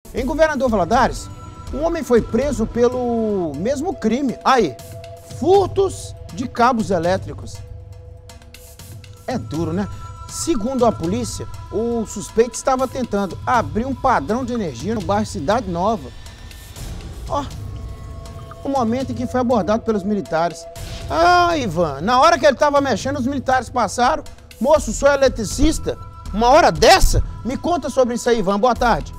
Em Governador Valadares, um homem foi preso pelo mesmo crime. Aí, furtos de cabos elétricos. É duro, né? Segundo a polícia, o suspeito estava tentando abrir um padrão de energia no bairro Cidade Nova. Ó, o momento em que foi abordado pelos militares. Ah, Ivan, na hora que ele estava mexendo, os militares passaram. Moço, sou eletricista. Uma hora dessa? Me conta sobre isso aí, Ivan. Boa tarde.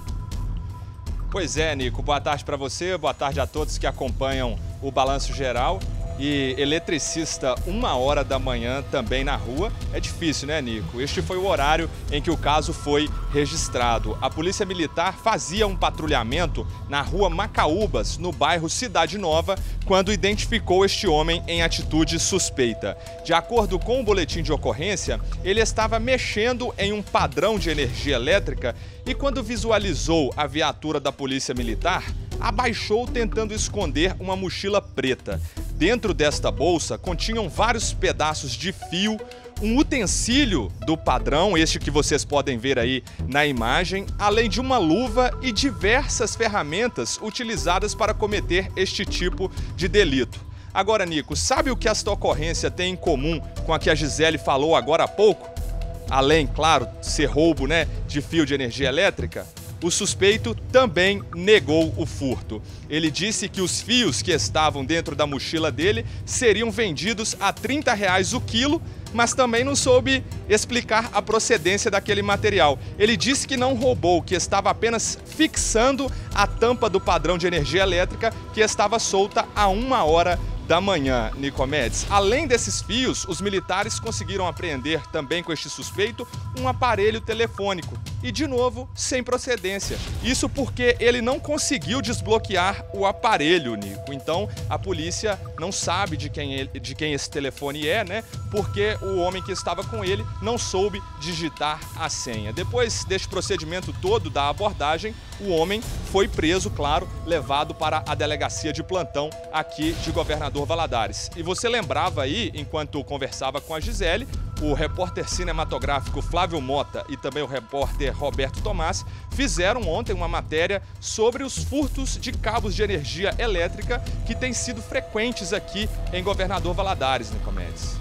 Pois é, Nico. Boa tarde para você, boa tarde a todos que acompanham o Balanço Geral. E eletricista, 1h da manhã também na rua, é difícil, né, Nico? Este foi o horário em que o caso foi registrado. A Polícia Militar fazia um patrulhamento na rua Macaúbas, no bairro Cidade Nova, quando identificou este homem em atitude suspeita. De acordo com o boletim de ocorrência, ele estava mexendo em um padrão de energia elétrica e quando visualizou a viatura da Polícia Militar, abaixou tentando esconder uma mochila preta. Dentro desta bolsa continham vários pedaços de fio, um utensílio do padrão, este que vocês podem ver aí na imagem, além de uma luva e diversas ferramentas utilizadas para cometer este tipo de delito. Agora, Nico, sabe o que esta ocorrência tem em comum com a que a Gisele falou agora há pouco? Além, claro, de ser roubo, né, de fio de energia elétrica? O suspeito também negou o furto. Ele disse que os fios que estavam dentro da mochila dele seriam vendidos a R$30 o quilo, mas também não soube explicar a procedência daquele material. Ele disse que não roubou, que estava apenas fixando a tampa do padrão de energia elétrica que estava solta a 1h da manhã, Nicomedes. Além desses fios, os militares conseguiram apreender também com este suspeito um aparelho telefônico. E, de novo, sem procedência. Isso porque ele não conseguiu desbloquear o aparelho, Nico. Então, a polícia não sabe de quem esse telefone é, né? Porque o homem que estava com ele não soube digitar a senha. Depois deste procedimento todo da abordagem, o homem foi preso, claro, levado para a delegacia de plantão aqui de Governador Valadares. E você lembrava aí, enquanto conversava com a Gisele, o repórter cinematográfico Flávio Mota e também o repórter Roberto Tomás fizeram ontem uma matéria sobre os furtos de cabos de energia elétrica que têm sido frequentes aqui em Governador Valadares, Nicomedes.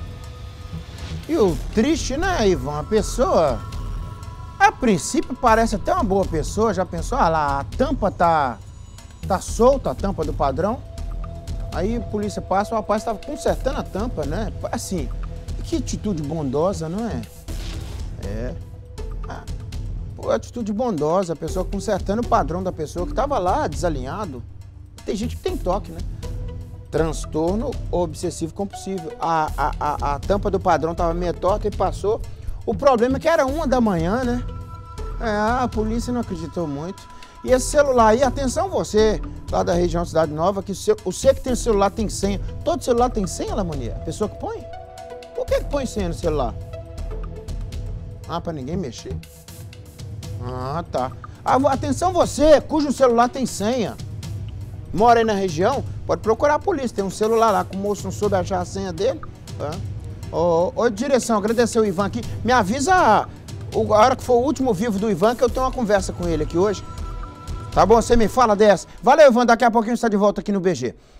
E o triste, né, Ivan? A pessoa, a princípio, parece até uma boa pessoa. Já pensou? Ah lá, a tampa tá solta, a tampa do padrão. Aí a polícia passa, o rapaz estava consertando a tampa, né? Assim, que atitude bondosa, não é? É. Pô, atitude bondosa, a pessoa consertando o padrão da pessoa que estava lá desalinhado. Tem gente que tem toque, né? Transtorno obsessivo compulsivo. A tampa do padrão estava meio torta e passou. O problema é que era 1h, né? A polícia não acreditou muito. E esse celular aí, atenção você, lá da região Cidade Nova, que você que tem celular tem senha. Todo celular tem senha, Lamania? A pessoa que põe? Por que põe senha no celular? Pra ninguém mexer? Tá. Atenção você, cujo celular tem senha. Mora aí na região, pode procurar a polícia. Tem um celular lá que o moço não soube achar a senha dele. Ô, direção, agradecer o Ivan aqui. Me avisa a hora que for o último vivo do Ivan, que eu tenho uma conversa com ele aqui hoje. Tá bom? Você me fala dessa. Valeu, Ivan. Daqui a pouquinho a gente está de volta aqui no BG.